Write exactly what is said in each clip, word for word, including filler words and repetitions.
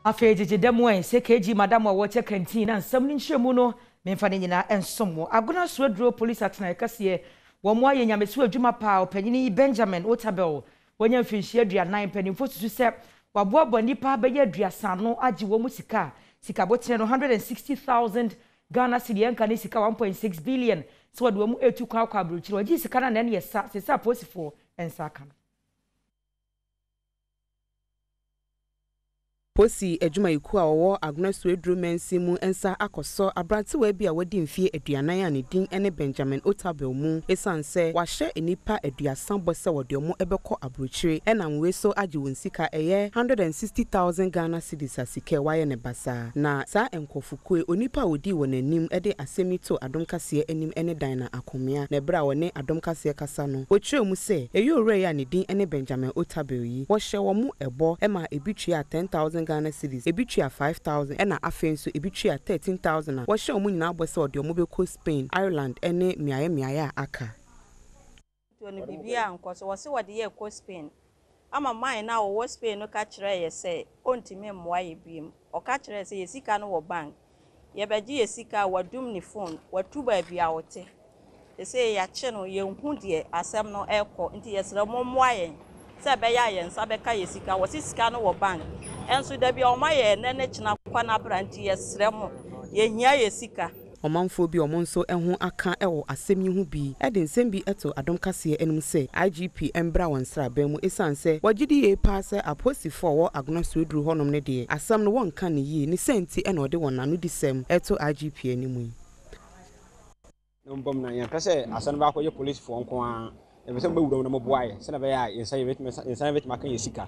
Afeji demo en sekeji madam wa wache canteen and something shemu no memfa ne nyina ensomo Agona Swedru police atena kase wo mo aye nyamesu adwuma pa opanyini Benjamin Otabel wonya mfinhie aduanan panimfo susu se waboabo nipa beye aduasa no agi wo mu sika sika botene no one hundred sixty thousand Ghana cedi enka ne sika one point six billion so wadu mu etu kwa kwa abrochiro wagi sika na ne yesa sesa posifo ensaka Posi ejuma yiku a wo Agona Swedru mensi mu ensa akoso abrante wa bi a wadi mfie aduanan a ne din ene Benjamin Otabel mu esanse wa hye enipa aduasan bose wode omo ebekọ abrochire enam we so agi wonsika eye one hundred sixty thousand Ghana cedis asike waye ne basa na sa enkofukue onipa wodi wonanim ede asemito Adom kase enim ene dan na akomea na bra wone Adom kase kasa no ochire mu se eyore ya ne din ene Benjamin Otabel yi wo hye wo mu ebo ema ebitwa ten thousand Ghana cedis ebitwa five thousand ena afenso ebitwa thirteen thousand wo hye omu nyina abose ode omo beko Spain Ireland ene miaye miaye aka to ne bibia nkoso wo se wode ye ko Spain ama man na wo Spain no ka kire ye se ontime mmoa ye biem o ka kire se ye sika no wo bank ye beji ye sika wadum ni phone watu ba bia wote se ya che no ye hu de asem no eko nti ye sere mo mmoa ye se be ya ye nsa be ka ye sika wo sika no wo bank enso da bia o ma ye ne ne kina kwa na branti ye sere mo ye hia ye sika omanfo bi omonso eho aka ewo asemi hu bi ede nsem bi eto Adom kase enum se I G P embra wonsra ba mu esanse wagidi ye paase aposifo wo Agona Swedru honom ne de asam no wonka ne yi ne senti ena ode wonano disem eto I G P enimu no bom na yan pese asan ba ko ye police fo nko a e be se be wuro na mo boaye se na be ya yensa ye betime yensa betime kan ye sika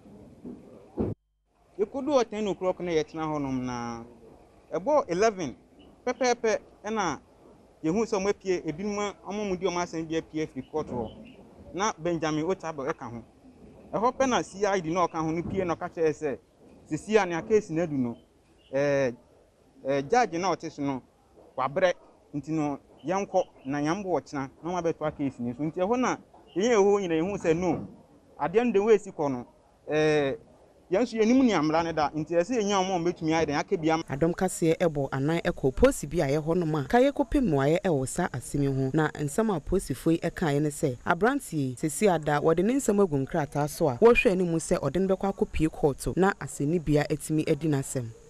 ye kodu o ten o'clock na ye tena honom na ebo eleven pepepe ena yehu so mapie ebinuma omomudi omasan bi apie fi court na Benjamin Otabel eka ho eho pe na C I D na oka ho no pie no ka che se sisia ne case na du no eh eh judge na oteso no wabre nti no yenko na yambo ochina na ma beto case ni so nti eho na yen eho nyina yehu se no ade ande we si ko no eh yansu yenim ni amra ne da nti ese enya omo betumi ayi den aka bia Adom kase ebo anan eko posi bi aye hono ma kaye kopem waye ewo sa asemi ho na nsama posifoi eka ye ne se abranti sesi ada wode ne nsama agum krata so a wo hwe ani mu se ode ne bekwa kopie court na aseni bia etimi edi nasem